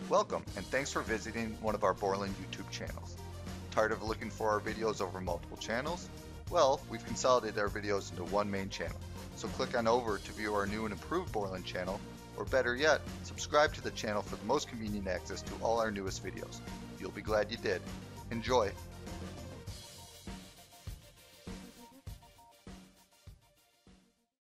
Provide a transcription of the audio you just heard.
Welcome, and thanks for visiting one of our Borland YouTube channels. Tired of looking for our videos over multiple channels? Well, we've consolidated our videos into one main channel. So click on over to view our new and improved Borland channel, or better yet, subscribe to the channel for the most convenient access to all our newest videos. You'll be glad you did. Enjoy!